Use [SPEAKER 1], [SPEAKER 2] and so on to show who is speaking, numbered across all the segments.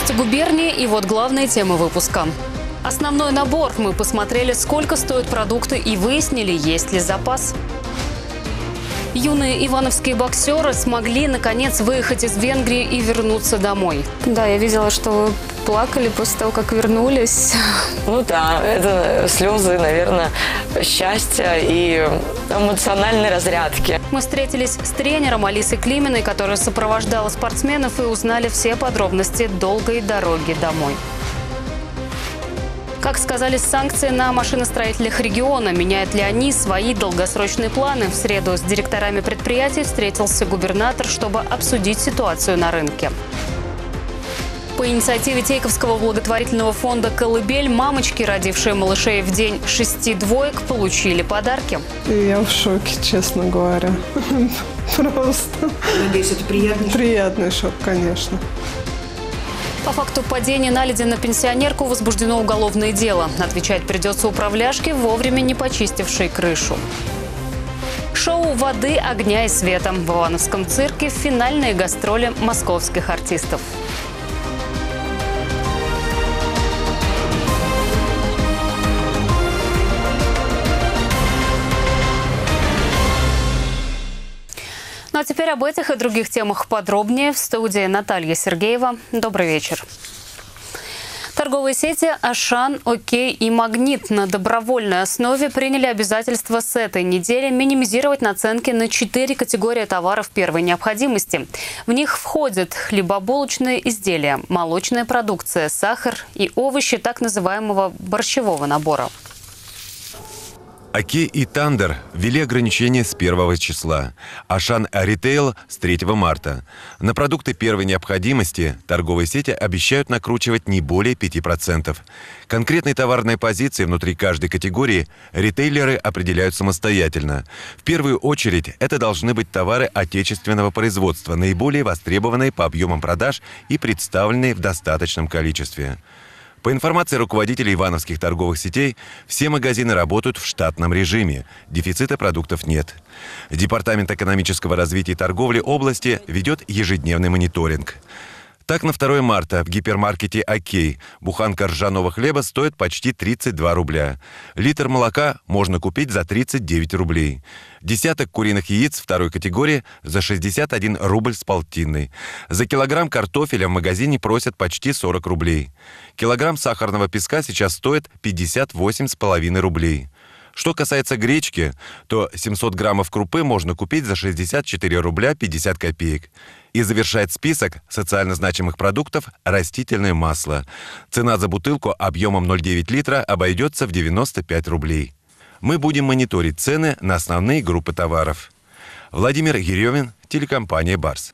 [SPEAKER 1] Новости губернии и вот главные темы выпуска. Основной набор. Мы посмотрели, сколько стоят продукты и выяснили, есть ли запас. Юные ивановские боксеры смогли, наконец, выехать из Венгрии и вернуться домой.
[SPEAKER 2] Да, я видела, что вы плакали после того, как вернулись.
[SPEAKER 3] Ну да, это слезы, наверное, счастья и эмоциональной разрядки.
[SPEAKER 1] Мы встретились с тренером Алисой Климиной, которая сопровождала спортсменов, и узнали все подробности долгой дороги домой. Как сказались санкции на машиностроителях региона, меняют ли они свои долгосрочные планы? В среду с директорами предприятий встретился губернатор, чтобы обсудить ситуацию на рынке. По инициативе Тейковского благотворительного фонда «Колыбель» мамочки, родившие малышей в день 6 двоек, получили подарки.
[SPEAKER 4] Я в шоке, честно говоря. Просто.
[SPEAKER 5] Надеюсь, это приятный шок?
[SPEAKER 4] Приятный шок, конечно.
[SPEAKER 1] По факту падения наледи на пенсионерку возбуждено уголовное дело. Отвечать придется управляшке, вовремя не почистившей крышу. Шоу «Воды, огня и света» в Ивановском цирке, финальные гастроли московских артистов. Ну а теперь об этих и других темах подробнее. В студии Наталья Сергеева. Добрый вечер. Торговые сети «Ашан», «Окей» и «Магнит» на добровольной основе приняли обязательство с этой недели минимизировать наценки на 4 категории товаров первой необходимости. В них входят хлебобулочные изделия, молочная продукция, сахар и овощи так называемого борщевого набора.
[SPEAKER 6] «Окей» и «Тандер» ввели ограничения с 1 числа, «Ашан» Ритейл с 3 марта. На продукты первой необходимости торговые сети обещают накручивать не более 5%. Конкретные товарные позиции внутри каждой категории ритейлеры определяют самостоятельно. В первую очередь это должны быть товары отечественного производства, наиболее востребованные по объемам продаж и представленные в достаточном количестве. По информации руководителей ивановских торговых сетей, все магазины работают в штатном режиме. Дефицита продуктов нет. Департамент экономического развития и торговли области ведет ежедневный мониторинг. Так, на 2 марта в гипермаркете «Окей» буханка ржаного хлеба стоит почти 32 рубля. Литр молока можно купить за 39 рублей. Десяток куриных яиц второй категории за 61 рубль с полтинной. За килограмм картофеля в магазине просят почти 40 рублей. Килограмм сахарного песка сейчас стоит 58,5 рублей. Что касается гречки, то 700 граммов крупы можно купить за 64 рубля 50 копеек. И завершает список социально значимых продуктов растительное масло. Цена за бутылку объемом 0,9 литра обойдется в 95 рублей. Мы будем мониторить цены на основные группы товаров. Владимир Ерёмин, телекомпания «Барс».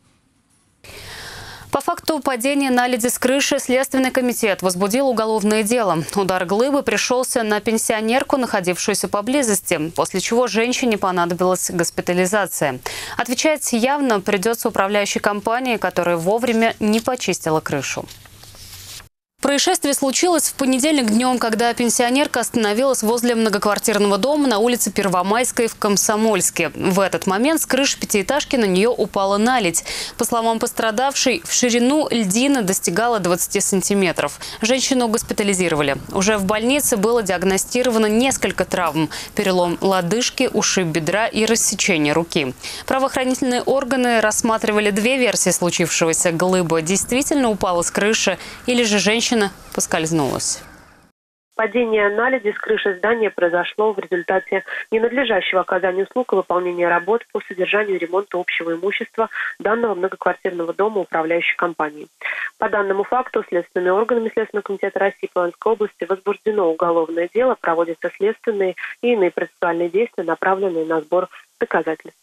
[SPEAKER 1] По факту падения наледи с крыши Следственный комитет возбудил уголовное дело. Удар глыбы пришелся на пенсионерку, находившуюся поблизости, после чего женщине понадобилась госпитализация. Отвечать явно придется управляющей компании, которая вовремя не почистила крышу. Происшествие случилось в понедельник днем, когда пенсионерка остановилась возле многоквартирного дома на улице Первомайской в Комсомольске. В этот момент с крыши пятиэтажки на нее упала наледь. По словам пострадавшей, в ширину льдина достигала 20 сантиметров. Женщину госпитализировали. Уже в больнице было диагностировано несколько травм: перелом лодыжки, ушиб бедра и рассечение руки. Правоохранительные органы рассматривали две версии случившегося. Глыба действительно упала с крыши или же женщина поскользнулась.
[SPEAKER 7] Падение наледи с крыши здания произошло в результате ненадлежащего оказания услуг и выполнения работ по содержанию и ремонту общего имущества данного многоквартирного дома управляющей компании. По данному факту следственными органами Следственного комитета России по Ивановской области возбуждено уголовное дело, проводятся следственные и иные процессуальные действия, направленные на сбор доказательств.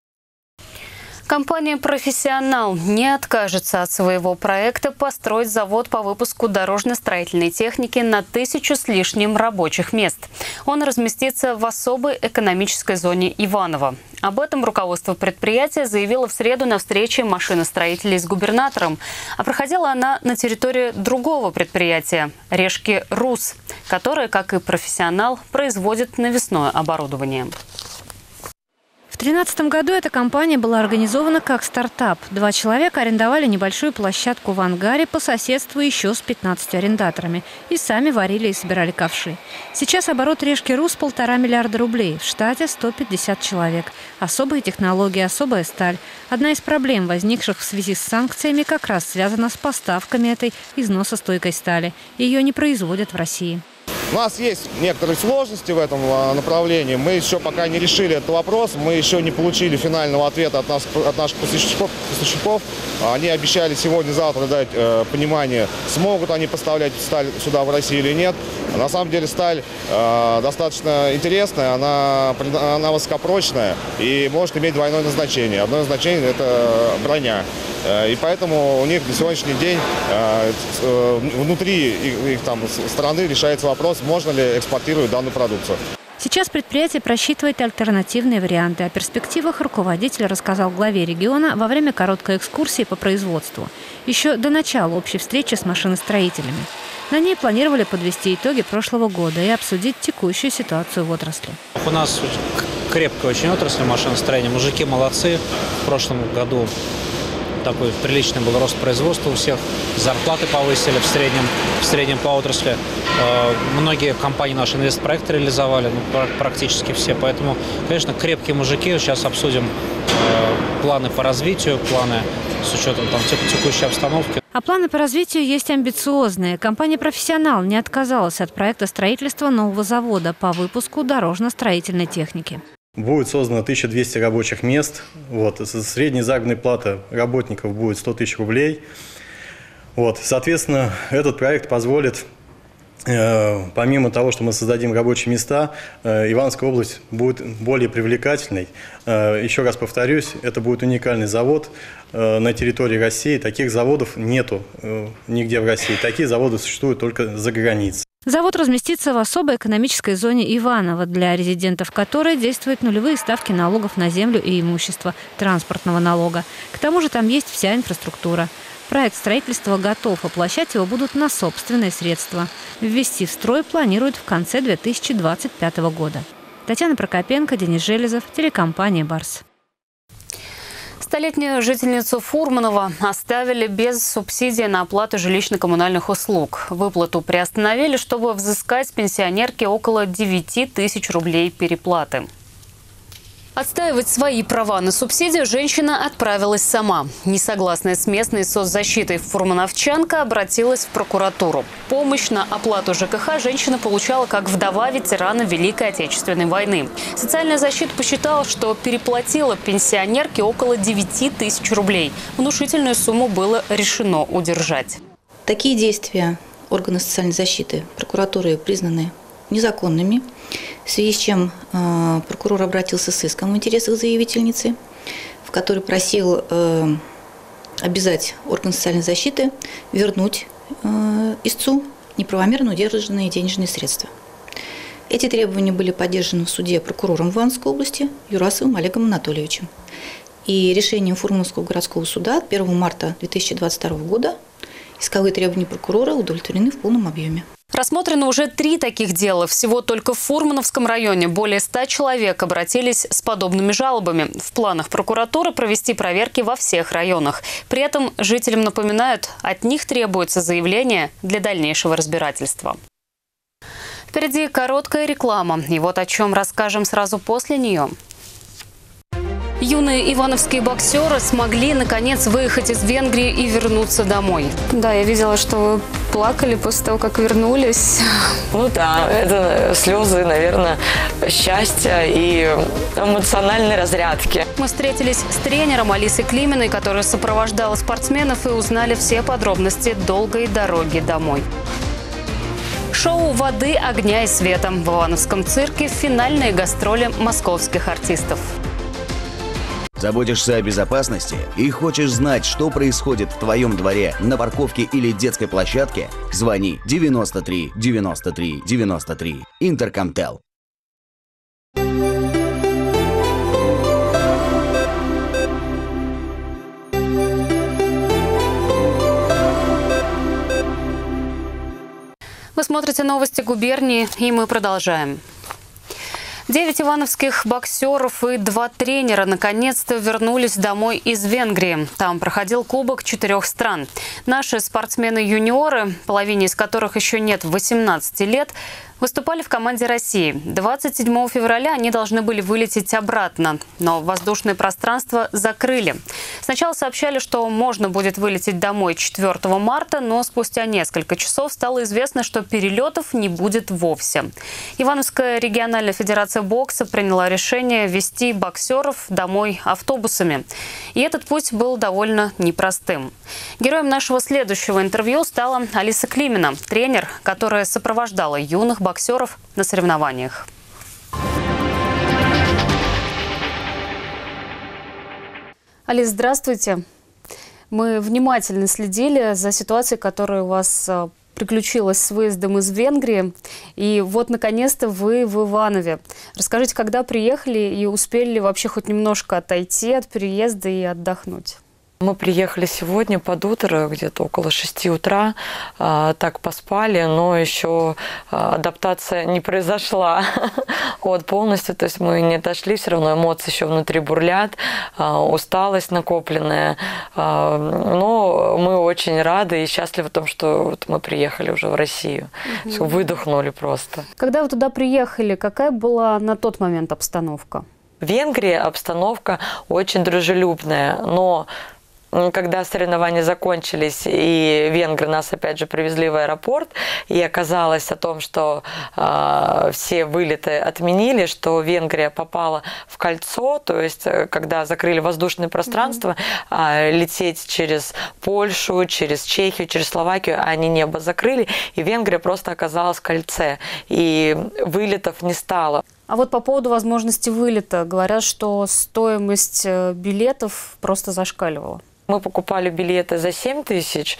[SPEAKER 1] Компания «Профессионал» не откажется от своего проекта построить завод по выпуску дорожно-строительной техники на 1000 с лишним рабочих мест. Он разместится в особой экономической зоне Иваново. Об этом руководство предприятия заявило в среду на встрече машиностроителей с губернатором. А проходила она на территории другого предприятия – «Решки РУС», которое, как и «Профессионал», производит навесное оборудование.
[SPEAKER 5] В 2013 году эта компания была организована как стартап. 2 человека арендовали небольшую площадку в ангаре по соседству еще с 15 арендаторами. И сами варили и собирали ковши. Сейчас оборот Решки.ру с 1,5 миллиарда рублей. В штате 150 человек. Особые технологии, особая сталь. Одна из проблем, возникших в связи с санкциями, как раз связана с поставками этой износостойкой стали. Ее не производят в России.
[SPEAKER 8] У нас есть некоторые сложности в этом направлении. Мы еще пока не решили этот вопрос. Мы еще не получили финального ответа от наших поставщиков. Они обещали сегодня-завтра дать понимание, смогут они поставлять сталь сюда, в Россию, или нет. На самом деле сталь достаточно интересная, она высокопрочная и может иметь двойное назначение. Одно назначение – это броня. И поэтому у них на сегодняшний день внутри их страны решается вопрос, можно ли экспортировать данную продукцию.
[SPEAKER 5] Сейчас предприятие просчитывает альтернативные варианты. О перспективах руководитель рассказал главе региона во время короткой экскурсии по производству. Еще до начала общей встречи с машиностроителями. На ней планировали подвести итоги прошлого года и обсудить текущую ситуацию в отрасли.
[SPEAKER 9] У нас крепкая очень отрасль машиностроения. Мужики молодцы. В прошлом году такой приличный был рост производства у всех. Зарплаты повысили в среднем по отрасли. Многие компании наши инвестпроекты реализовали, практически все. Поэтому, конечно, крепкие мужики. Сейчас обсудим планы по развитию, планы с учетом текущей обстановки.
[SPEAKER 5] А планы по развитию есть амбициозные. Компания «Профессионал» не отказалась от проекта строительства нового завода по выпуску дорожно-строительной техники.
[SPEAKER 10] Будет создано 1200 рабочих мест. Средняя заработная плата работников будет 100 тысяч рублей. Соответственно, этот проект позволит, помимо того, что мы создадим рабочие места, Ивановская область будет более привлекательной. Еще раз повторюсь, это будет уникальный завод на территории России. Таких заводов нету нигде в России. Такие заводы существуют только за границей.
[SPEAKER 5] Завод разместится в особой экономической зоне Иваново, для резидентов которой действуют нулевые ставки налогов на землю и имущество, транспортного налога. К тому же там есть вся инфраструктура. Проект строительства готов, воплощать его будут на собственные средства. Ввести в строй планируют в конце 2025 года. Татьяна Прокопенко, Денис Железов, телекомпания «Барс».
[SPEAKER 1] Столетнюю жительницу Фурманова оставили без субсидии на оплату жилищно-коммунальных услуг. Выплату приостановили, чтобы взыскать с пенсионерки около 9 тысяч рублей переплаты. Отстаивать свои права на субсидию женщина отправилась сама. Несогласная с местной соцзащитой фурмановчанка обратилась в прокуратуру. Помощь на оплату ЖКХ женщина получала как вдова ветерана Великой Отечественной войны. Социальная защита посчитала, что переплатила пенсионерке около 9 тысяч рублей. Внушительную сумму было решено удержать.
[SPEAKER 11] Такие действия органы социальной защиты прокуратуры признаны незаконными, в связи с чем прокурор обратился с иском в интересах заявительницы, в который просил обязать орган социальной защиты вернуть истцу неправомерно удержанные денежные средства. Эти требования были поддержаны в суде прокурором Ивановской области Юрасовым Олегом Анатольевичем. И решением Фурмановского городского суда от 1 марта 2022 года исковые требования прокурора удовлетворены в полном объеме.
[SPEAKER 1] Рассмотрено уже 3 таких дела. Всего только в Фурмановском районе более 100 человек обратились с подобными жалобами. В планах прокуратуры провести проверки во всех районах. При этом жителям напоминают, от них требуется заявление для дальнейшего разбирательства. Впереди короткая реклама. И вот о чем расскажем сразу после нее. Юные ивановские боксеры смогли, наконец, выехать из Венгрии и вернуться домой.
[SPEAKER 2] Да, я видела, что вы плакали после того, как вернулись.
[SPEAKER 3] Это слезы, наверное, счастья и эмоциональной разрядки.
[SPEAKER 1] Мы встретились с тренером Алисой Климиной, которая сопровождала спортсменов, и узнали все подробности долгой дороги домой. Шоу «Воды, огня и света» в Ивановском цирке, финальные гастроли московских артистов.
[SPEAKER 12] Заботишься о безопасности и хочешь знать, что происходит в твоем дворе, на парковке или детской площадке? Звони 93 93 93. Интеркомтел.
[SPEAKER 1] Вы смотрите новости губернии, и мы продолжаем. 9 ивановских боксеров и 2 тренера наконец-то вернулись домой из Венгрии. Там проходил Кубок 4 стран. Наши спортсмены-юниоры, половине из которых еще нет 18 лет, выступали в команде России. 27 февраля они должны были вылететь обратно, но воздушное пространство закрыли. Сначала сообщали, что можно будет вылететь домой 4 марта, но спустя несколько часов стало известно, что перелетов не будет вовсе. Ивановская региональная федерация бокса приняла решение везти боксеров домой автобусами. И этот путь был довольно непростым. Героем нашего следующего интервью стала Алиса Климина, тренер, которая сопровождала юных боксеров на соревнованиях. Алис, здравствуйте. Мы внимательно следили за ситуацией, которая у вас приключилась с выездом из Венгрии. И вот, наконец-то, вы в Иванове. Расскажите, когда приехали и успели ли вообще хоть немножко отойти от переезда и отдохнуть?
[SPEAKER 3] Мы приехали сегодня под утро, где-то около 6 утра, так поспали, но еще адаптация не произошла полностью, то есть мы не отошли, все равно эмоции еще внутри бурлят, усталость накопленная, но мы очень рады и счастливы в том, что мы приехали уже в Россию, выдохнули просто.
[SPEAKER 1] Когда вы туда приехали, какая была на тот момент обстановка?
[SPEAKER 3] В Венгрии обстановка очень дружелюбная, но когда соревнования закончились, и венгры нас опять же привезли в аэропорт, и оказалось о том, что все вылеты отменили, что Венгрия попала в кольцо, то есть когда закрыли воздушное пространство, лететь через Польшу, через Чехию, через Словакию, они небо закрыли, и Венгрия просто оказалась в кольце, и вылетов не стало.
[SPEAKER 1] А вот по поводу возможности вылета, говорят, что стоимость билетов просто зашкаливала.
[SPEAKER 3] Мы покупали билеты за 7 тысяч,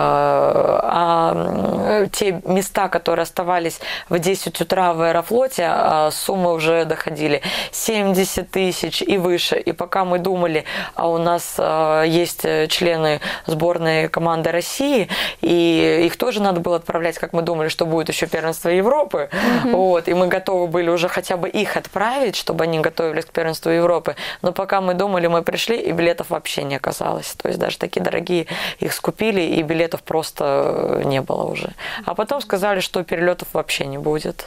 [SPEAKER 3] а те места, которые оставались в 10 утра в Аэрофлоте, суммы уже доходили 70 тысяч и выше. И пока мы думали, а у нас есть члены сборной команды России, и их тоже надо было отправлять, как мы думали, что будет еще первенство Европы. И мы готовы были уже хотя бы их отправить, чтобы они готовились к первенству Европы. Но пока мы думали, мы пришли, и билетов вообще не оказалось. То есть даже такие дорогие их скупили, и билетов просто не было уже. А потом сказали, что перелетов вообще не будет.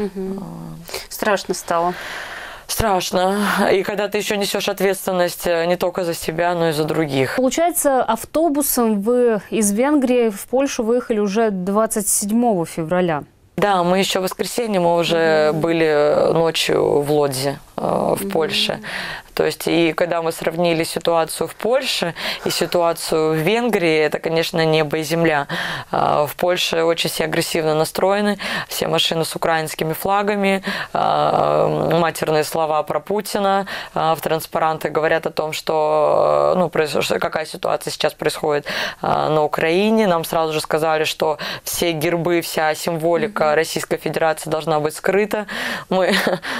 [SPEAKER 1] Страшно стало.
[SPEAKER 3] Страшно. И когда ты еще несешь ответственность не только за себя, но и за других.
[SPEAKER 1] Получается, автобусом вы из Венгрии в Польшу выехали уже 27 февраля.
[SPEAKER 3] Да, мы еще в воскресенье, мы уже были ночью в Лодзе, в Польше. То есть, и когда мы сравнили ситуацию в Польше и ситуацию в Венгрии, это, конечно, небо и земля. В Польше очень все агрессивно настроены, все машины с украинскими флагами, матерные слова про Путина, в транспаранты говорят о том, что, какая ситуация сейчас происходит на Украине. Нам сразу же сказали, что все гербы, вся символика Российской Федерации должна быть скрыта. Мы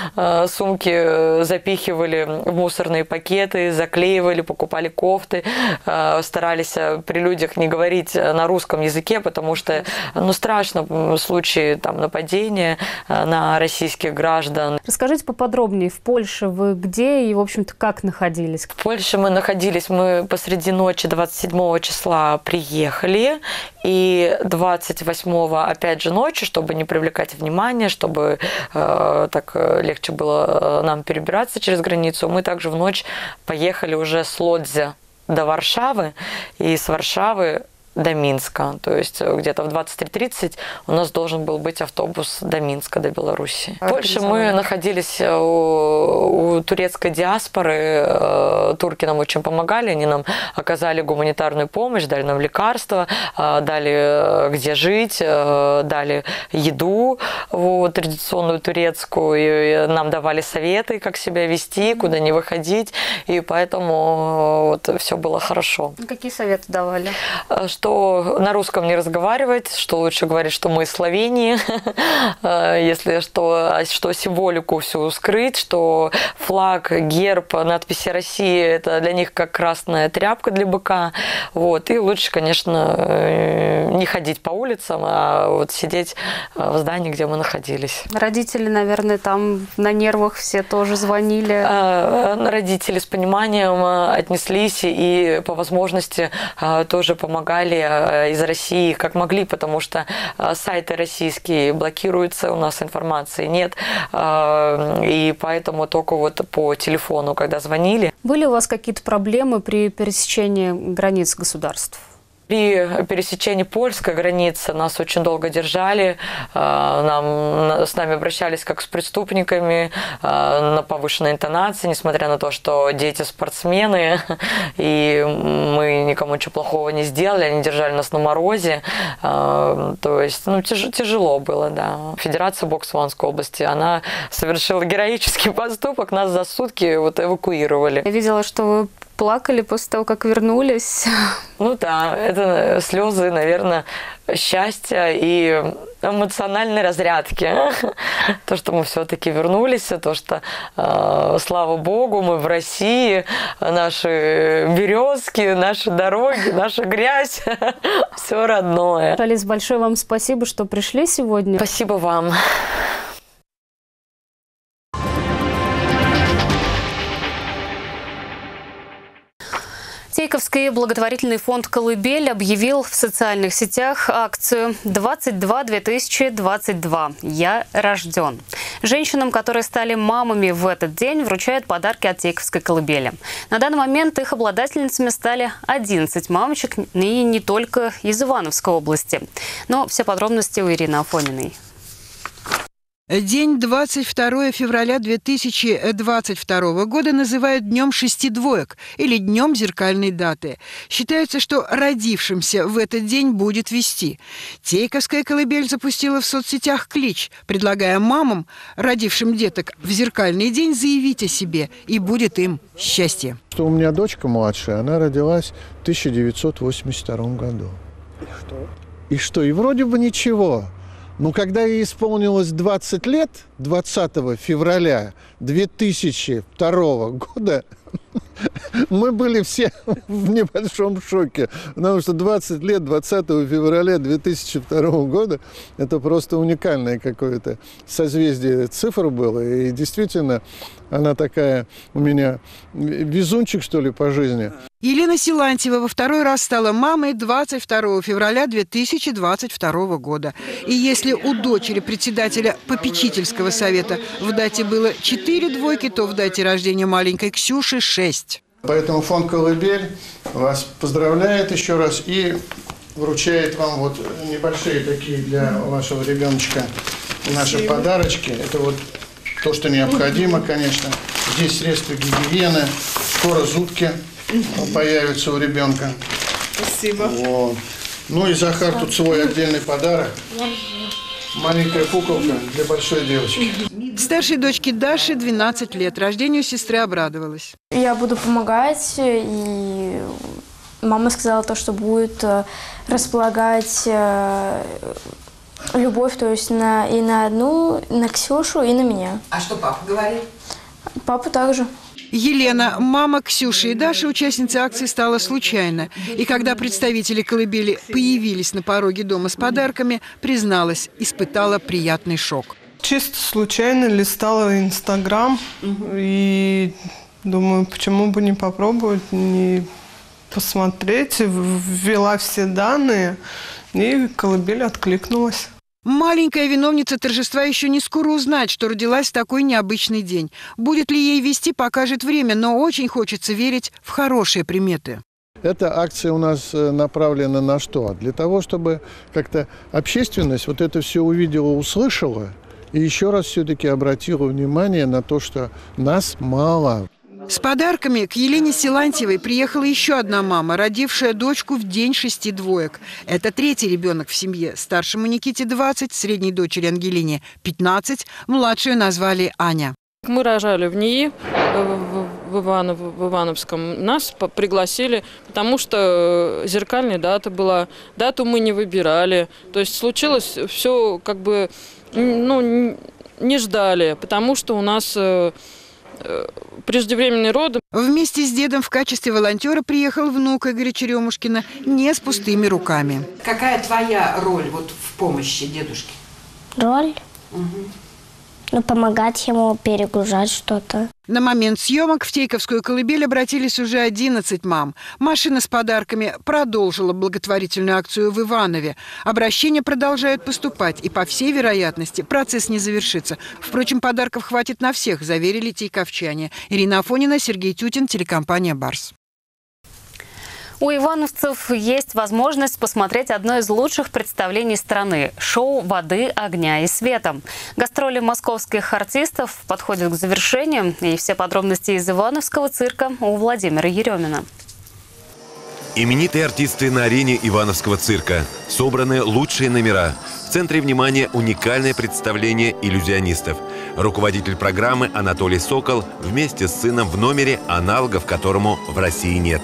[SPEAKER 3] сумки запихивали в мусорные пакеты, заклеивали, покупали кофты, старались при людях не говорить на русском языке, потому что страшно в случае нападения на российских граждан.
[SPEAKER 1] Расскажите поподробнее, в Польше вы где и, в общем-то, как находились?
[SPEAKER 3] В Польше мы посреди ночи 27 числа приехали, и 28 опять же ночью, чтобы не привлекать внимание, чтобы так легче было нам перебираться через границу, мы также в ночь поехали уже с Лодзя до Варшавы, и с Варшавы до Минска. То есть где-то в 23:30 у нас должен был быть автобус до Минска, до Беларуси. В Польше мы находились у турецкой диаспоры. Турки нам очень помогали, они нам оказали гуманитарную помощь, дали нам лекарства, дали где жить, дали еду традиционную турецкую, и нам давали советы, как себя вести, куда не выходить, и поэтому все было хорошо.
[SPEAKER 1] Какие советы давали?
[SPEAKER 3] Что на русском не разговаривать, что лучше говорить, что мы из Словении, если что символику всю скрыть, что флаг, герб, надписи России – это для них как красная тряпка для быка. И лучше, конечно, не ходить по улицам, а вот сидеть в здании, где мы находились.
[SPEAKER 1] Родители, наверное, там на нервах все тоже звонили.
[SPEAKER 3] Родители с пониманием отнеслись и по возможности тоже помогали из России как могли, потому что сайты российские блокируются, у нас информации нет, и поэтому только вот по телефону, когда звонили.
[SPEAKER 1] Были у вас какие-то проблемы при пересечении границ государств?
[SPEAKER 3] При пересечении польской границы нас очень долго держали, с нами обращались как с преступниками, на повышенной интонации, несмотря на то, что дети спортсмены, и мы никому ничего плохого не сделали, они держали нас на морозе, то есть тяжело было, да. Федерация бокса Луганской области, она совершила героический поступок, нас за сутки эвакуировали.
[SPEAKER 1] Я видела, что вы плакали после того, как вернулись.
[SPEAKER 3] Ну да, это слезы, наверное, счастья и эмоциональной разрядки. То, что мы все-таки вернулись, то, что, слава богу, мы в России, наши березки, наши дороги, наша грязь, все родное.
[SPEAKER 1] Алис, большое вам спасибо, что пришли сегодня.
[SPEAKER 3] Спасибо вам.
[SPEAKER 1] Тейковский благотворительный фонд «Колыбель» объявил в социальных сетях акцию «22-2022. Я рожден». Женщинам, которые стали мамами в этот день, вручают подарки от Тейковской колыбели. На данный момент их обладательницами стали 11 мамочек, и не только из Ивановской области. Но все подробности у Ирины Афониной.
[SPEAKER 13] День 22 февраля 2022 года называют Днем шести двоек или Днем зеркальной даты. Считается, что родившимся в этот день будет вести. Тейковская колыбель запустила в соцсетях клич, предлагая мамам, родившим деток в зеркальный день, заявить о себе, и будет им счастье.
[SPEAKER 14] У меня дочка младшая, она родилась в 1982 году. И что? И что? И вроде бы ничего. Но когда ей исполнилось 20 лет, 20 февраля 2002 года, мы были все в небольшом шоке, потому что 20 лет 20 февраля 2002 года – это просто уникальное какое-то созвездие цифр было. И действительно, она такая у меня везунчик, что ли, по жизни.
[SPEAKER 13] Елена Силантьева во второй раз стала мамой 22 февраля 2022 года. И если у дочери председателя попечительского совета в дате было 4 двойки, то в дате рождения маленькой Ксюши 6.
[SPEAKER 14] Поэтому фонд «Колыбель» вас поздравляет еще раз и вручает вам вот небольшие такие для вашего ребеночка наши подарочки. Это вот то, что необходимо, конечно. Здесь средства гигиены, скоро зубки появятся у ребенка.
[SPEAKER 4] Спасибо.
[SPEAKER 14] Вот. Ну и Захар тут свой отдельный подарок. Маленькая куколка для большой девочки.
[SPEAKER 13] Старшей дочке Даше 12 лет. Рождению сестры обрадовалась.
[SPEAKER 2] Я буду помогать, и мама сказала то, что будет располагать любовь, то есть и на одну, на Ксюшу, и на меня.
[SPEAKER 15] А что папа говорит?
[SPEAKER 2] Папа также.
[SPEAKER 13] Елена, мама Ксюши и Даши, участницы акции, стала случайно. И когда представители колыбели появились на пороге дома с подарками, призналась, испытала приятный шок.
[SPEAKER 4] Чисто случайно листала Инстаграм и думаю, почему бы не попробовать, не посмотреть. Ввела все данные, и колыбель откликнулась.
[SPEAKER 13] Маленькая виновница торжества еще не скоро узнать, что родилась в такой необычный день. Будет ли ей вести, покажет время, но очень хочется верить в хорошие приметы.
[SPEAKER 14] Эта акция у нас направлена на что? Для того, чтобы как-то общественность вот это все увидела, услышала и еще раз все-таки обратила внимание на то, что нас мало.
[SPEAKER 13] С подарками к Елене Силантьевой приехала еще одна мама, родившая дочку в день шести двоек. Это третий ребенок в семье. Старшему Никите 20, средней дочери Ангелине 15, младшую назвали Аня.
[SPEAKER 16] Мы рожали в НИИ в Ивановском. Нас пригласили, потому что зеркальная дата была. Дату мы не выбирали. То есть случилось все как бы, не ждали, потому что у нас преждевременные роды.
[SPEAKER 13] Вместе с дедом в качестве волонтера приехал внук Игоря Черемушкина не с пустыми руками. Какая твоя роль вот в помощи дедушке?
[SPEAKER 15] Роль? Ну, помогать ему перегружать что-то.
[SPEAKER 13] На момент съемок в Тейковскую колыбель обратились уже 11 мам. Машина с подарками продолжила благотворительную акцию в Иванове. Обращения продолжают поступать, и, по всей вероятности, процесс не завершится. Впрочем, подарков хватит на всех, заверили тейковчане. Ирина Афонина, Сергей Тютин, телекомпания «Барс».
[SPEAKER 1] У ивановцев есть возможность посмотреть одно из лучших представлений страны – шоу «Воды, огня и света». Гастроли московских артистов подходят к завершению, и все подробности из Ивановского цирка у Владимира Еремина.
[SPEAKER 6] Именитые артисты на арене Ивановского цирка. Собраны лучшие номера. В центре внимания уникальное представление иллюзионистов. Руководитель программы Анатолий Сокол вместе с сыном в номере, аналогов которому в России нет.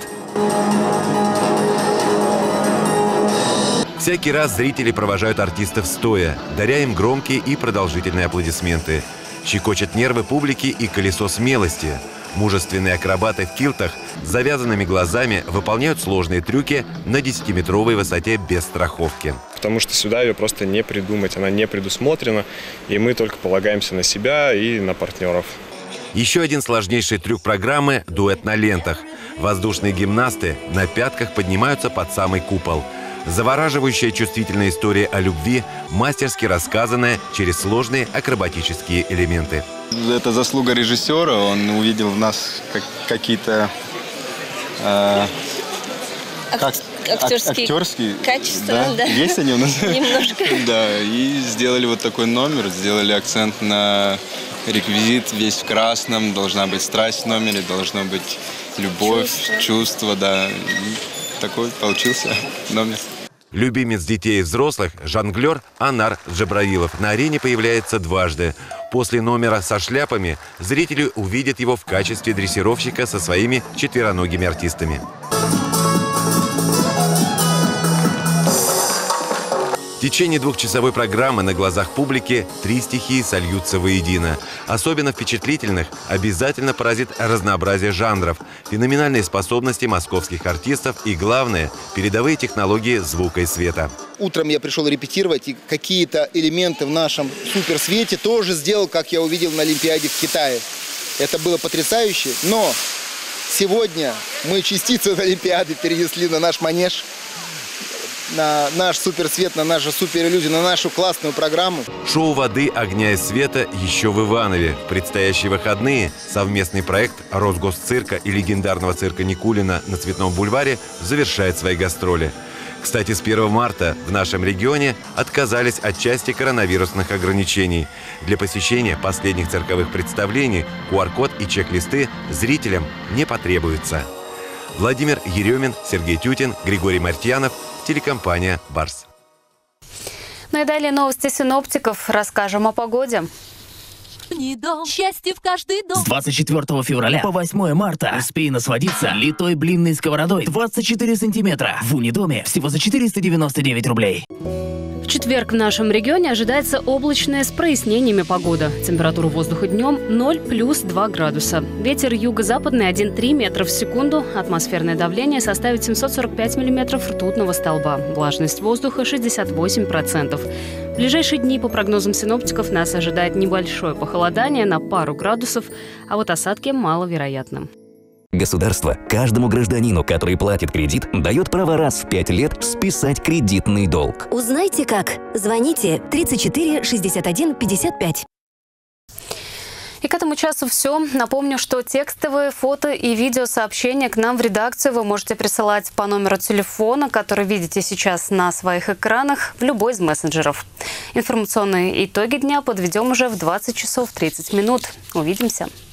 [SPEAKER 6] Всякий раз зрители провожают артистов стоя, даря им громкие и продолжительные аплодисменты. Щекочет нервы публики и колесо смелости. Мужественные акробаты в килтах с завязанными глазами выполняют сложные трюки на 10-метровой высоте без страховки.
[SPEAKER 17] Потому что сюда ее просто не придумать, она не предусмотрена, и мы только полагаемся на себя и на партнеров.
[SPEAKER 6] Еще один сложнейший трюк программы – дуэт на лентах. Воздушные гимнасты на пятках поднимаются под самый купол. Завораживающая чувствительная история о любви, мастерски рассказанная через сложные акробатические элементы.
[SPEAKER 18] Это заслуга режиссера, он увидел в нас какие-то актерские качества, да? Есть они у нас?
[SPEAKER 19] Немножко.
[SPEAKER 18] Да, и сделали вот такой номер, сделали акцент на реквизит весь в красном, должна быть страсть в номере, должна быть любовь, чувство, да. И такой получился номер.
[SPEAKER 6] Любимец детей и взрослых, жонглер Анар Джабраилов на арене появляется дважды. После номера со шляпами зрители увидят его в качестве дрессировщика со своими четвероногими артистами. В течение двухчасовой программы на глазах публики 3 стихии сольются воедино. Особенно впечатлительных обязательно поразит разнообразие жанров, феноменальные способности московских артистов и, главное, передовые технологии звука и света.
[SPEAKER 20] Утром я пришел репетировать, и какие-то элементы в нашем суперсвете тоже сделал, как я увидел на Олимпиаде в Китае. Это было потрясающе, но сегодня мы частицу от Олимпиады перенесли на наш манеж, на наш суперсвет, на нашу супериллюзию, на нашу классную программу.
[SPEAKER 6] Шоу «Воды, огня и света» еще в Иванове. В предстоящие выходные совместный проект Росгосцирка и легендарного цирка Никулина на Цветном бульваре завершает свои гастроли. Кстати, с 1 марта в нашем регионе отказались от части коронавирусных ограничений. Для посещения последних цирковых представлений QR-код и чек-листы зрителям не потребуются. Владимир Еремин, Сергей Тютин, Григорий Мартьянов, телекомпания «Барс».
[SPEAKER 1] Ну и далее новости синоптиков. Расскажем о погоде.
[SPEAKER 21] Счастье в каждый дом. С 24 февраля по 8 марта успей насладиться литой блинной сковородой 24 сантиметра. В Унидоме всего за 499 рублей.
[SPEAKER 1] В четверг в нашем регионе ожидается облачная с прояснениями погода. Температура воздуха днем 0 плюс 2 градуса. Ветер юго-западный 1,3 метра в секунду. Атмосферное давление составит 745 миллиметров ртутного столба. Влажность воздуха 68%. В ближайшие дни, по прогнозам синоптиков, нас ожидает небольшое похолодание на пару градусов, а вот осадки маловероятны.
[SPEAKER 21] Государство каждому гражданину, который платит кредит, дает право раз в 5 лет списать кредитный долг.
[SPEAKER 22] Узнайте как. Звоните 34 61 55.
[SPEAKER 1] И к этому часу все. Напомню, что текстовые фото и видеосообщения к нам в редакцию вы можете присылать по номеру телефона, который видите сейчас на своих экранах, в любой из мессенджеров. Информационные итоги дня подведем уже в 20 часов 30 минут. Увидимся.